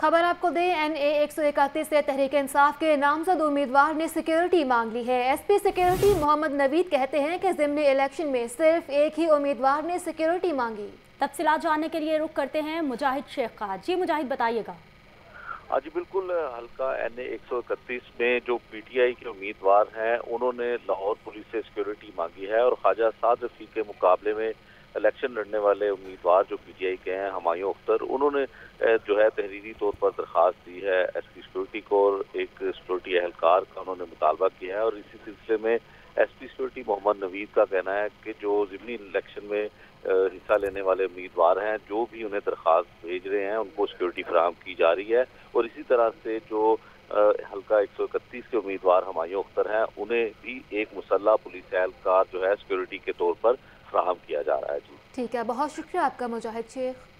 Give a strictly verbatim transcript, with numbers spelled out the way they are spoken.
खबर आपको दें, एन ए एक सौ इकतीस से तहरीक इंसाफ के नामजद उम्मीदवार ने सिक्योरिटी मांग ली है। S P security Mohammad Naveed कहते हैं कि ज़िमनी इलेक्शन में सिर्फ एक ही उम्मीदवार ने सिक्योरिटी मांगी। तफसीलात जानने के लिए रुख करते हैं मुजाहिद शेख का। जी मुजाहिद, बताइएगा। हाँ जी बिल्कुल, हल्का एन ए एक सौ इकतीस में जो पी टी आई के उम्मीदवार हैं उन्होंने लाहौर पुलिस से सिक्योरिटी मांगी है और ख्वाजा साद रफीक के मुकाबले में इलेक्शन लड़ने वाले उम्मीदवार जो पी टी आई के हैं हुमायूं अख्तर, उन्होंने जो है तहरीरी तौर पर दरख्वास्त दी है एस पी सिक्योरिटी को और एक सिक्योरिटी एहलकार का उन्होंने मुतालबा किया है। और इसी सिलसिले में S P security Mohammad Naveed का कहना है कि जो ज़िमनी इलेक्शन में हिस्सा लेने वाले उम्मीदवार हैं जो भी उन्हें दरख्वास्त भेज रहे हैं उनको सिक्योरिटी फराहम की जा रही है और इसी तरह से जो हल्का एक सौ इकतीस के उम्मीदवार हुमायूं अख्तर हैं उन्हें भी एक मुसल्ला पुलिस एहलकार जो है सिक्योरिटी के तौर पर फराहम किया जा रहा है। जी ठीक है, बहुत शुक्रिया आपका मुजाहिद शेख।